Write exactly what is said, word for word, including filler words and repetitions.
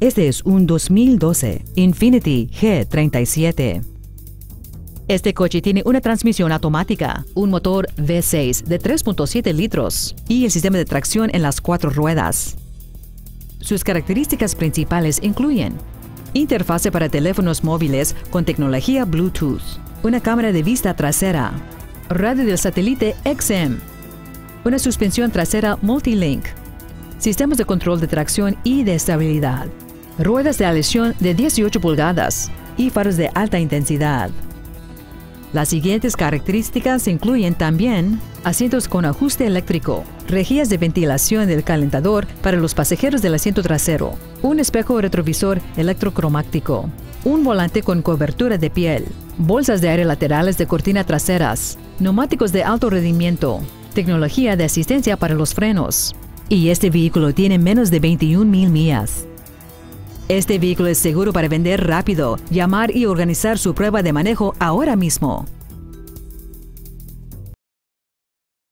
Este es un dos mil doce Infiniti G treinta y siete. Este coche tiene una transmisión automática, un motor V seis de tres punto siete litros y el sistema de tracción en las cuatro ruedas. Sus características principales incluyen interfase para teléfonos móviles con tecnología Bluetooth, una cámara de vista trasera, radio del satélite X M, una suspensión trasera Multilink, sistemas de control de tracción y de estabilidad, ruedas de aleación de dieciocho pulgadas y faros de alta intensidad. Las siguientes características incluyen también asientos con ajuste eléctrico, rejillas de ventilación del calentador para los pasajeros del asiento trasero, un espejo retrovisor electrocromático, un volante con cobertura de piel, bolsas de aire laterales de cortina traseras, neumáticos de alto rendimiento, tecnología de asistencia para los frenos. Y este vehículo tiene menos de veintiún mil millas. Este vehículo es seguro para vender rápido. Llamar y organizar su prueba de manejo ahora mismo.